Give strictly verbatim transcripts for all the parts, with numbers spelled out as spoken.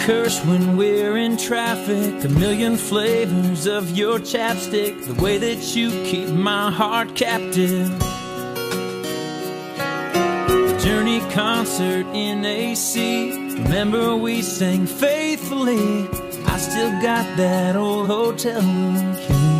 curse when we're in traffic, a million flavors of your chapstick, the way that you keep my heart captive. The Journey concert in A C, remember we sang faithfully. I still got that old hotel room key.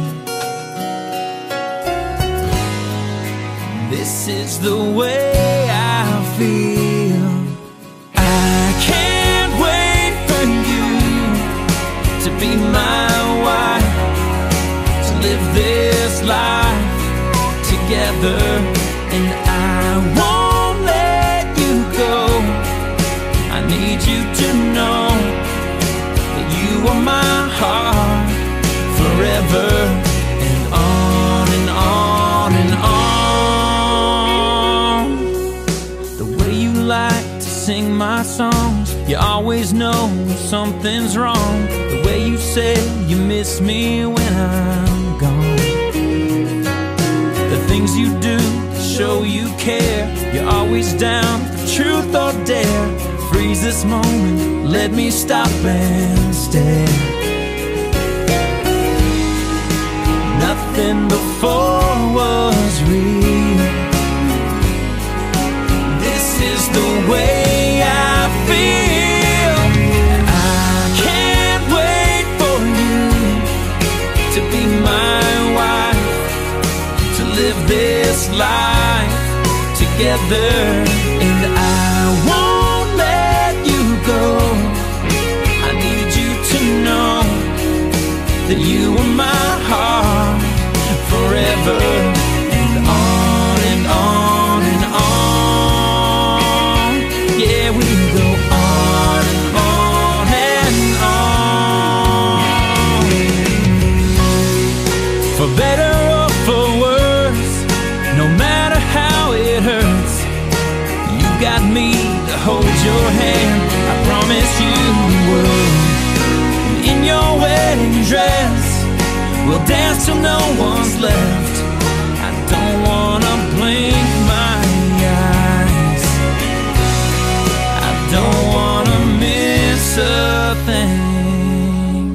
This is the way I feel. I can't wait for you to be my wife, to live this life together. And I won't let you go. I need you to know that you are my heart forever, and on and on and on. The way you like to sing my songs, you always know something's wrong. The way you say you miss me when I'm gone, the things you do to show you care, you're always down for truth or dare. Freeze this moment, let me stop and stare. Nothing before was real. This is the way I feel. I can't wait for you to be my wife, to live this life together. And I won't let you go. I need you to know that you are my heart forever, and on and on and on. Yeah, we go on and on and on. For better or for worse, no matter how it hurts, you got me to hold your hand. I promise you will. In your wedding dress, we'll dance till no one's left. I don't wanna blink my eyes, I don't wanna miss a thing.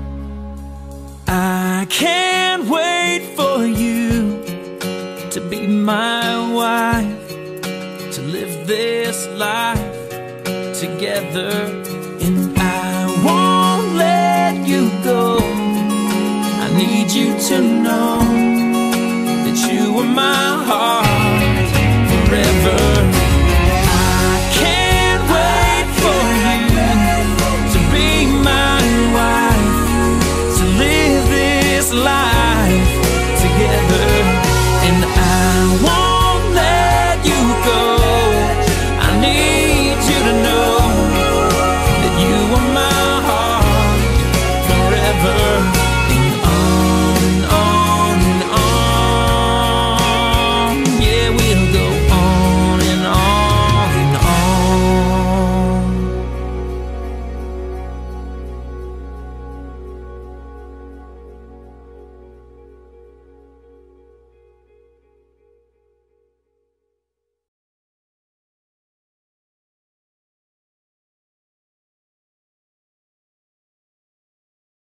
I can't wait for you to be my wife, to live this life together. And I won't let you go. I need you to know